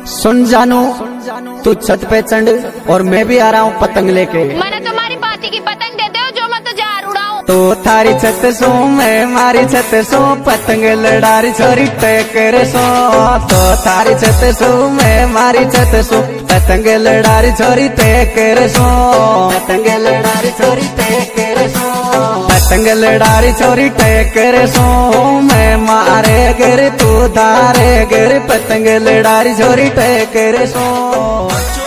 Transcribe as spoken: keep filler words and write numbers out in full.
सुन जानू, तू छत पे चढ़ और मैं भी आ रहा हूँ पतंग लेके। मैंने तुम्हारी पाती की पतंग दे दो जो मैं तो जार उड़ाऊं। तो थारी छत सो मैं मारी छत सो पतंग लड़ारी छोरी टकर सो। तो थारी छत सो मैं मारी छत सो पतंग लड़ारी छोरी टकर सो। पतंग लड़ारी छोरी टकर सो। पतंग लड़ारी छोरी टकर सो। मैं मारे गर तू धारे गर पतंग लड़ारी छोरी टकर सो।